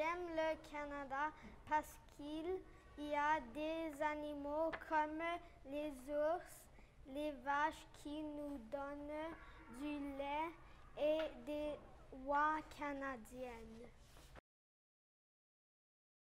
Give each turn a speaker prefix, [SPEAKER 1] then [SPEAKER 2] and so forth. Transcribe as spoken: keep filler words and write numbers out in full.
[SPEAKER 1] j'aime le Canada parce qu'il y a des animaux comme les ours, les vaches qui nous donnent du lait et des oies canadiennes.